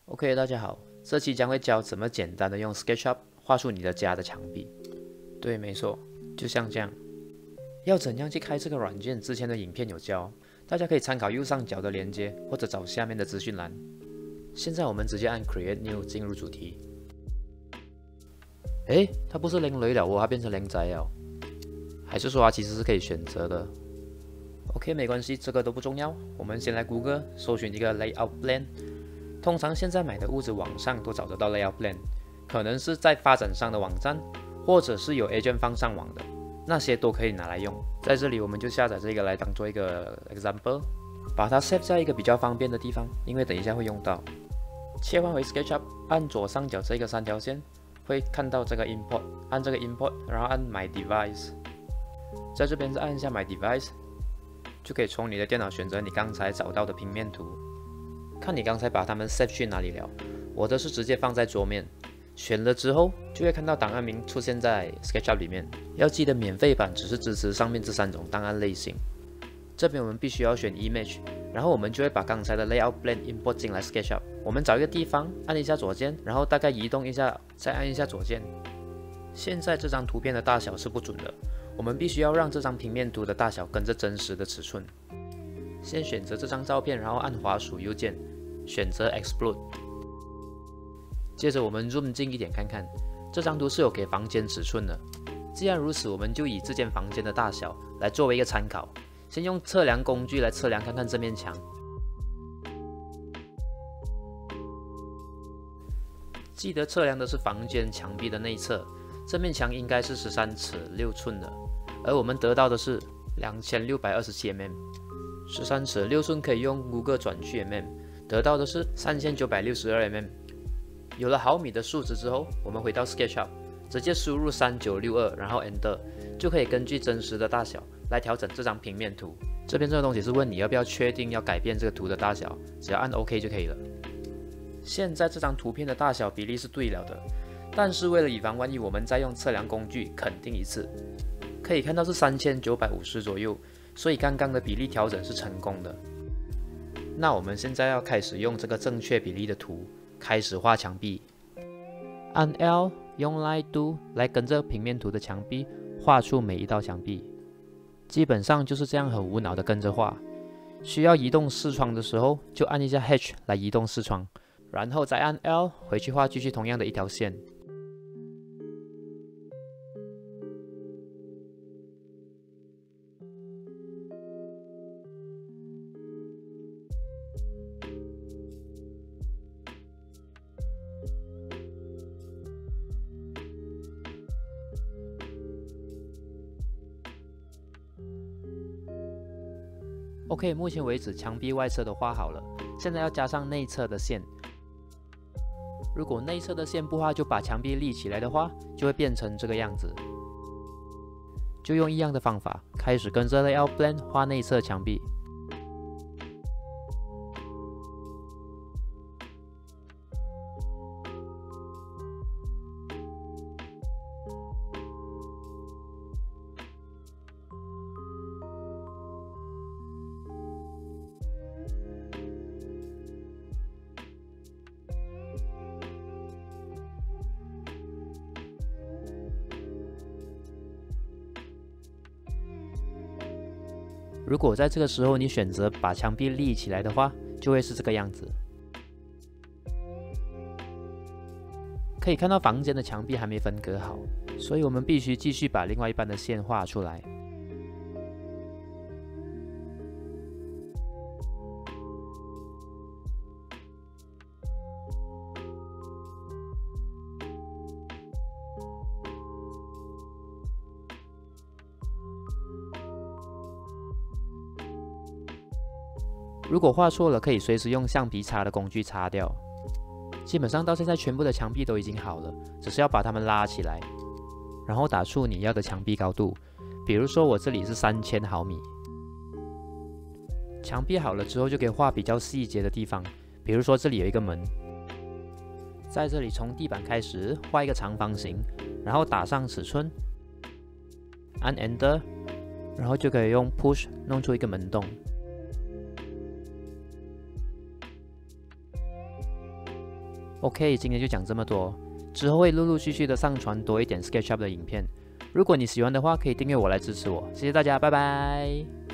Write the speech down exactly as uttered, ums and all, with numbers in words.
OK， 大家好，这期将会教怎么简单的用 SketchUp 画出你的家的墙壁。对，没错，就像这样。要怎样去开这个软件？之前的影片有教，大家可以参考右上角的链接，或者找下面的资讯栏。现在我们直接按 Create New 进入主题。诶，它不是零雷了哦，它变成零载了，还是说它其实是可以选择的 ？OK， 没关系，这个都不重要。我们先来谷歌搜寻一个 Layout Plan。通常现在买的屋子网上都找得到 Layout Plan， 可能是在发展商的网站，或者是有 agent 放上网的，那些都可以拿来用。在这里我们就下载这个来当做一个 example， 把它 save 在一个比较方便的地方，因为等一下会用到。切换回 SketchUp， 按左上角这个三条线，会看到这个 Import， 按这个 Import， 然后按 My Device， 在这边再按一下 My Device， 就可以从你的电脑选择你刚才找到的平面图。看你刚才把它们 save 去哪里了，我的是直接放在桌面，选了之后就会看到档案名出现在 SketchUp 里面。要记得免费版只是支持上面这三种档案类型。这边我们必须要选 Image， 然后我们就会把刚才的 Layout Plan import 进来 SketchUp。我们找一个地方，按一下左键，然后大概移动一下，再按一下左键。现在这张图片的大小是不准的，我们必须要让这张平面图的大小跟着真实的尺寸。先选择这张照片，然后按滑鼠右键，选择 Explode。接着我们 zoom 近一点看看，这张图是有给房间尺寸的。既然如此，我们就以这间房间的大小来作为一个参考，先用测量工具来测量看看这面墙。记得测量的是房间墙壁的内侧，这面墙应该是十三尺六寸的，而我们得到的是两千六百二十七 mm。十三尺六寸可以用 Google 转去 mm， 得到的是三千九百六十二 mm。有了毫米的数值之后，我们回到 SketchUp， 直接输入三九六二，然后 Enter， 就可以根据真实的大小来调整这张平面图。这边这个东西是问你要不要确定要改变这个图的大小，只要按 OK 就可以了。现在这张图片的大小比例是对了的，但是为了以防万一，我们再用测量工具肯定一次，可以看到是三千九百五十左右。所以刚刚的比例调整是成功的。那我们现在要开始用这个正确比例的图开始画墙壁。按 L 用 Line Do 来跟着平面图的墙壁画出每一道墙壁。基本上就是这样很无脑的跟着画。需要移动视窗的时候就按一下 H 来移动视窗，然后再按 L 回去画继续同样的一条线。OK， 目前为止墙壁外侧都画好了，现在要加上内侧的线。如果内侧的线不画就把墙壁立起来的话，就会变成这个样子。就用一样的方法，开始跟着 Layout Plan 画内侧墙壁。如果在这个时候你选择把墙壁立起来的话，就会是这个样子。可以看到房间的墙壁还没分隔好，所以我们必须继续把另外一半的线画出来。如果画错了，可以随时用橡皮擦的工具擦掉。基本上到现在全部的墙壁都已经好了，只是要把它们拉起来，然后打出你要的墙壁高度。比如说我这里是三千毫米。墙壁好了之后，就可以画比较细节的地方，比如说这里有一个门，在这里从地板开始画一个长方形，然后打上尺寸，按 Enter， 然后就可以用 Push 弄出一个门洞。 OK，今天就讲这么多，之后会陆陆续续的上传多一点 SketchUp 的影片。如果你喜欢的话，可以订阅我来支持我，谢谢大家，拜拜。